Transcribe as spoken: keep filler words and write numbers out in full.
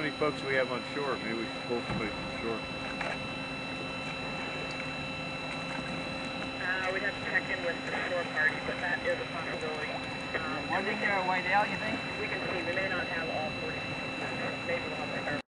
many folks we have on shore. Maybe we should pull somebody from shore. Uh, we'd have to check in with the shore party, but that is a possibility. Um, One thing there, Whitedale, you think? we can see. We may not have